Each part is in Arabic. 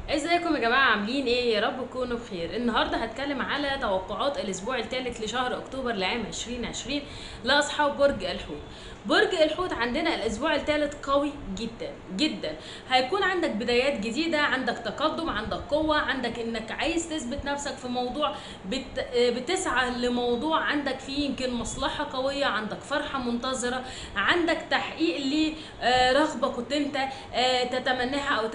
ازيكم يا جماعة؟ عاملين ايه؟ يا رب تكونوا بخير. النهاردة هتكلم على توقعات الاسبوع الثالث لشهر اكتوبر لعام 2020 لاصحاب برج الحوت. برج الحوت عندنا الاسبوع الثالث قوي جدا جدا. هيكون عندك بدايات جديدة، عندك تقدم، عندك قوة، عندك انك عايز تثبت نفسك في موضوع، بتسعى لموضوع، عندك فيه يمكن مصلحة قوية، عندك فرحة منتظرة، عندك تحقيق لرغبة كنت انت تتمناها او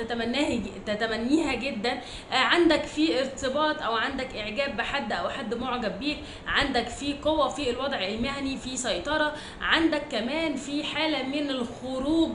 تتمنيها جدا. عندك في ارتباط او عندك اعجاب بحد او حد معجب بيك، عندك في قوة في الوضع المهني، في سيطرة، عندك كمان في حالة من الخروج،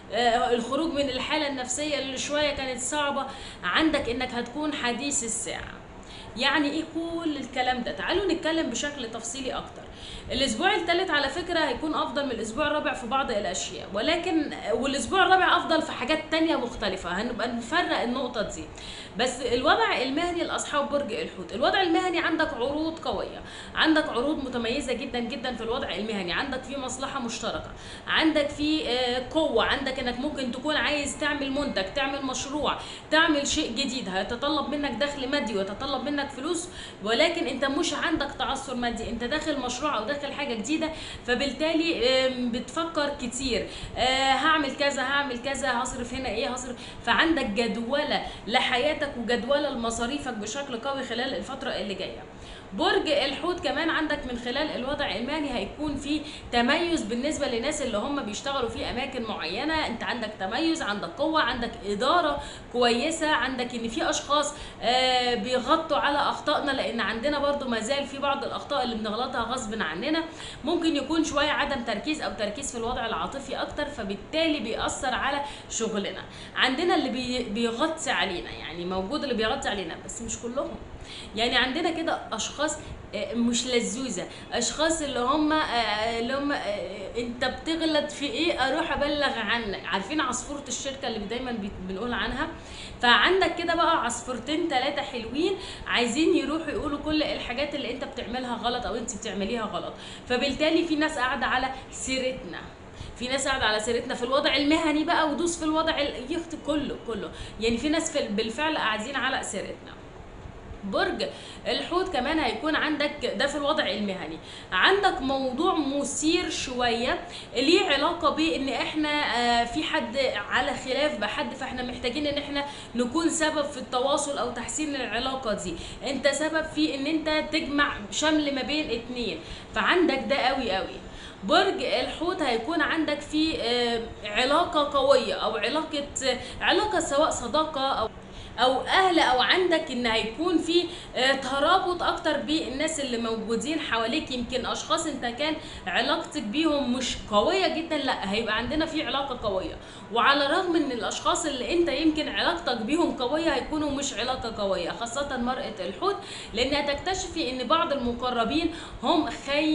الخروج من الحالة النفسية اللي شوية كانت صعبة. عندك انك هتكون حديث الساعة. يعني ايه كل الكلام ده؟ تعالوا نتكلم بشكل تفصيلي اكتر. الاسبوع الثالث على فكرة هيكون افضل من الاسبوع الرابع في بعض الاشياء، والاسبوع الرابع افضل في حاجات تانية مختلفة، هنبقى نفرق النقطة دي. بس الوضع المهني لاصحاب برج الحوت، الوضع المهني عندك عروض قوية، عندك عروض متميزة جدا جدا في الوضع المهني، عندك في مصلحة مشتركة، عندك في قوة، عندك انك ممكن تكون عايز تعمل منتج، تعمل مشروع، تعمل شيء جديد هيتطلب منك دخل مادي ويتطلب منك فلوس، ولكن انت مش عندك تعثر مادي، انت داخل مشروع او داخل حاجة جديدة، فبالتالي بتفكر كتير، هعمل كذا هعمل كذا، هصرف هنا ايه هصرف، فعندك جدولة لحياتك وجدولة لمصاريفك بشكل قوي خلال الفترة اللي جاية. برج الحوت كمان عندك من خلال الوضع المالي هيكون في تميز بالنسبه للناس اللي هم بيشتغلوا في اماكن معينه، انت عندك تميز، عندك قوه، عندك اداره كويسه، عندك ان في اشخاص بيغطوا على اخطائنا، لان عندنا برضو ما زال في بعض الاخطاء اللي بنغلطها غصب عننا، ممكن يكون شويه عدم تركيز او تركيز في الوضع العاطفي اكتر، فبالتالي بيأثر على شغلنا. عندنا اللي بيغطي علينا، يعني موجود اللي بيغطي علينا بس مش كلهم. يعني عندنا كده اشخاص مش لزوزه، اشخاص اللي هم انت بتغلط في ايه اروح ابلغ عنك، عارفين عصفوره الشركه اللي دايما بنقول عنها. فعندك كده بقى عصفورتين ثلاثه حلوين عايزين يروحوا يقولوا كل الحاجات اللي انت بتعملها غلط او انت بتعمليها غلط، فبالتالي في ناس قاعده على سيرتنا، في ناس قاعده على سيرتنا في الوضع المهني بقى، ودوس في الوضع يخت كله، يعني في ناس بالفعل قاعدين على سيرتنا. برج الحوت كمان هيكون عندك ده في الوضع المهني، عندك موضوع مثير شويه ليه علاقه بان احنا في حد على خلاف بحد، فاحنا محتاجين ان احنا نكون سبب في التواصل او تحسين العلاقه دي، انت سبب في ان انت تجمع شمل ما بين اتنين، فعندك ده قوي قوي. برج الحوت هيكون عندك في علاقه قويه او علاقه سواء صداقه او اهل، او عندك ان هيكون في ترابط اكتر بالناس اللي موجودين حواليك، يمكن اشخاص انت كان علاقتك بيهم مش قويه جدا، لا هيبقى عندنا في علاقه قويه، وعلى الرغم ان الاشخاص اللي انت يمكن علاقتك بيهم قويه هيكونوا مش علاقه قويه، خاصه مرأة الحوت، لان هتكتشفي ان بعض المقربين هم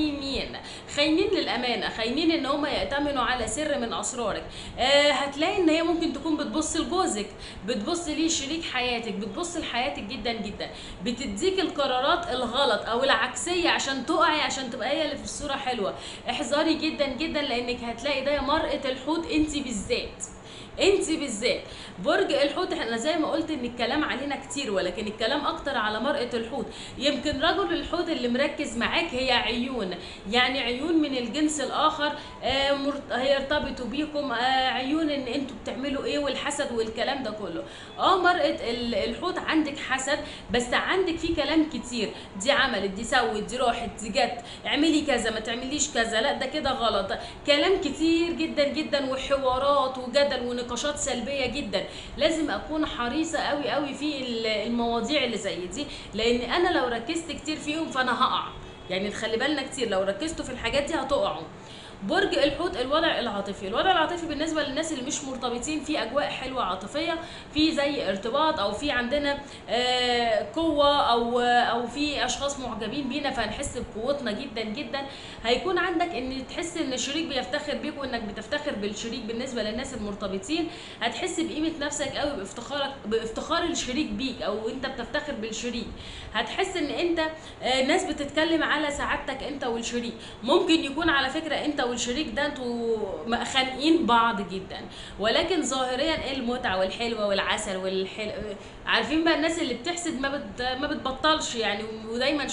خاينين للامانه، خاينين ان هم يأتمنوا على سر من اسرارك. هتلاقي ان هي ممكن تكون بتبص لجوزك، بتبص ليه شريك حياتك، بتبص لحياتك جدا جدا، بتديك القرارات الغلط او العكسيه عشان تقعي، عشان تبقى هي اللي في الصوره حلوه. احذري جدا جدا، لانك هتلاقي ده مرأة الحوت انت بالذات، انت بالذات. برج الحوت احنا زي ما قلت ان الكلام علينا كتير، ولكن الكلام اكتر على مرأة الحوت. يمكن رجل الحوت اللي مركز معاك هي عيون، يعني عيون من الجنس الاخر هيرتبطوا بيكم، عيون ان انتوا بتعملوا ايه، والحسد والكلام ده كله. مرأة الحوت عندك حسد، بس عندك فيه كلام كتير، دي عملت، دي سوت، دي راحت، دي جت، اعملي كذا ما تعمليش كذا، لا ده كده غلط، كلام كتير جدا جدا، وحوارات وجدل ونقاشات سلبيه جدا. لازم اكون حريصه قوي قوي في المواضيع اللي زي دي، لان انا لو ركزت كتير فيهم فانا هقع، يعني نخلي بالنا كتير، لو ركزتوا في الحاجات دي هتقعوا. برج الحوت الوضع العاطفي، الوضع العاطفي بالنسبه للناس اللي مش مرتبطين في اجواء حلوه عاطفيه، في زي ارتباط، او في عندنا قوه، او في اشخاص معجبين بينا فهنحس بقوتنا جدا جدا. هيكون عندك ان تحس ان الشريك بيفتخر بيك وانك بتفتخر بالشريك، بالنسبه للناس المرتبطين هتحس بقيمه نفسك قوي، بافتخار الشريك بيك، او انت بتفتخر بالشريك، هتحس ان انت ناس بتتكلم على سعادتك انت والشريك، ممكن يكون على فكره انت لو الشريك ده انتوا خانقين بعض جدا، ولكن ظاهريا ايه المتعه والحلوه والعسل عارفين بقى الناس اللي بتحسد ما بتبطلش يعني، ودايما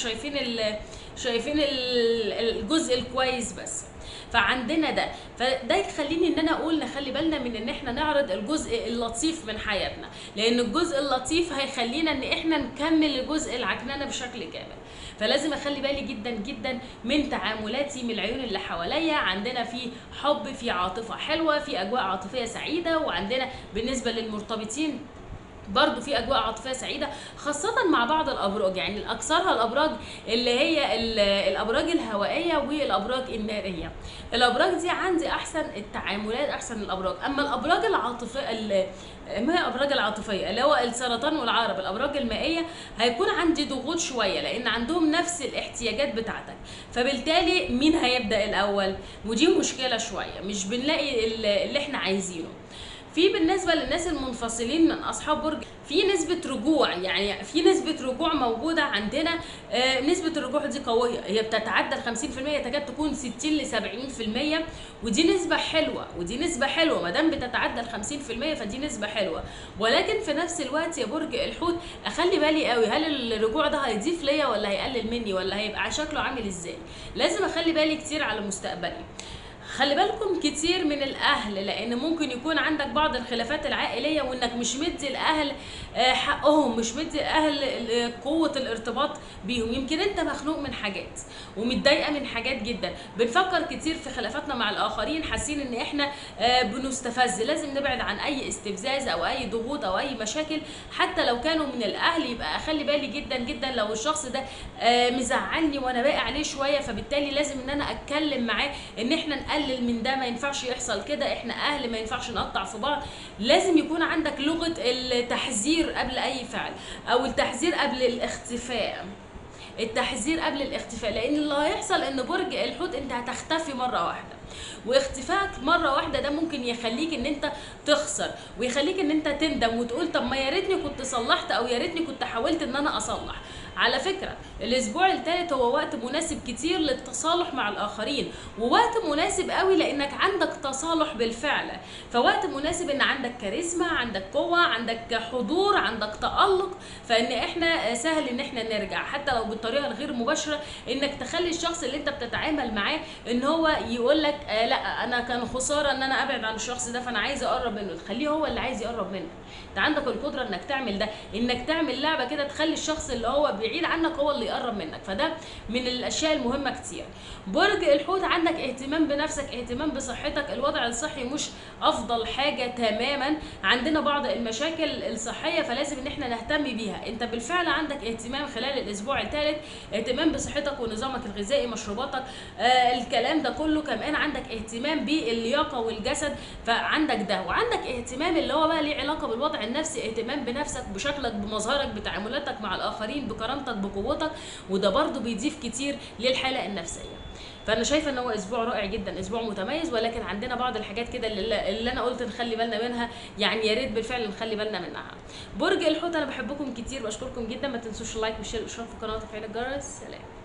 شايفين الجزء الكويس بس. فعندنا فده يخليني ان انا اقول نخلي بالنا من ان احنا نعرض الجزء اللطيف من حياتنا، لان الجزء اللطيف هيخلينا ان احنا نكمل الجزء العكننه بشكل كامل. فلازم اخلي بالي جدا جدا من تعاملاتي، من العيون اللي حواليا. عندنا في حب، في عاطفه حلوه، في اجواء عاطفيه سعيده، وعندنا بالنسبه للمرتبطين برضو في اجواء عاطفيه سعيده، خاصه مع بعض الابراج. يعني الاكثرها الابراج اللي هي الابراج الهوائيه والابراج الناريه. الابراج دي عندي احسن التعاملات، احسن الابراج. اما الابراج العاطفيه ما هي الابراج العاطفيه اللي هو السرطان والعقرب، الابراج المائيه، هيكون عندي ضغوط شويه لان عندهم نفس الاحتياجات بتاعتك. فبالتالي مين هيبدا الاول؟ ودي مشكله شويه، مش بنلاقي اللي احنا عايزينه. في بالنسبه للناس المنفصلين من اصحاب برج، في نسبه رجوع، يعني في نسبه رجوع موجوده عندنا. نسبه الرجوع دي قويه، هي بتتعدى ال 50%، تكاد تكون 60 ل 70%، ودي نسبه حلوه، ودي نسبه حلوه ما دام بتتعدى ال 50%، فدي نسبه حلوه. ولكن في نفس الوقت يا برج الحوت اخلي بالي قوي، هل الرجوع ده هيضيف ليا ولا هيقلل مني ولا هيبقى شكله عامل ازاي؟ لازم اخلي بالي كتير على مستقبلي. خلي بالكم كتير من الاهل، لان ممكن يكون عندك بعض الخلافات العائليه وانك مش مدي الاهل حقهم، مش مدي الاهل قوه الارتباط بيهم. يمكن انت مخنوق من حاجات ومتضايقه من حاجات جدا، بنفكر كتير في خلافاتنا مع الاخرين، حاسين ان احنا بنستفز. لازم نبعد عن اي استفزاز او اي ضغوط او اي مشاكل حتى لو كانوا من الاهل. يبقى اخلي بالي جدا جدا لو الشخص ده مزعلني وانا باقي عليه شويه، فبالتالي لازم ان انا اتكلم معاه ان احنا نقلل من ده، ما ينفعش يحصل كده، احنا اهل ما ينفعش نقطع في بعض. لازم يكون عندك لغه التحذير قبل اي فعل، او التحذير قبل الاختفاء. التحذير قبل الاختفاء، لان اللي هيحصل ان برج الحوت انت هتختفي مره واحده، واختفائك مره واحده ده ممكن يخليك ان انت تخسر، ويخليك ان انت تندم وتقول طب ما يا ريتني كنت صلحت، او يا ريتني كنت حاولت ان انا اصلح. على فكره الاسبوع الثالث هو وقت مناسب كتير للتصالح مع الاخرين، ووقت مناسب قوي لانك عندك تصالح بالفعل. فوقت مناسب ان عندك كاريزما، عندك قوه، عندك حضور، عندك تالق، فان احنا سهل ان احنا نرجع حتى لو بالطريقه الغير مباشره، انك تخلي الشخص اللي انت بتتعامل معاه ان هو يقول لك لا انا كان خساره ان انا ابعد عن الشخص ده، فانا عايز اقرب منه. تخليه هو اللي عايز يقرب منك. انت عندك القدره انك تعمل ده، انك تعمل لعبه كده تخلي الشخص اللي هو بعيد عنك هو اللي يقرب منك. فده من الاشياء المهمه كتير. برج الحوت عندك اهتمام بنفسك، اهتمام بصحتك. الوضع الصحي مش افضل حاجه تماما، عندنا بعض المشاكل الصحيه فلازم ان احنا نهتم بيها. انت بالفعل عندك اهتمام خلال الاسبوع الثالث، اهتمام بصحتك ونظامك الغذائي، مشروباتك، الكلام ده كله. كمان عندك اهتمام باللياقه والجسد، فعندك ده. وعندك اهتمام اللي هو بقى ليه علاقه بالوضع النفسي، اهتمام بنفسك، بشكلك، بمظهرك، بتعاملاتك مع الاخرين، بكرامتك، بقوتك، وده برضو بيضيف كتير للحاله النفسيه. فانا شايفه ان هو اسبوع رائع جدا، اسبوع متميز، ولكن عندنا بعض الحاجات كده اللي انا قلت نخلي بالنا منها، يعني يا ريت بالفعل نخلي بالنا منها. برج الحوت انا بحبكم كتير، بشكركم جدا، ما تنسوش اللايك والشير والاشتراك في القناه وتفعيل الجرس. سلام.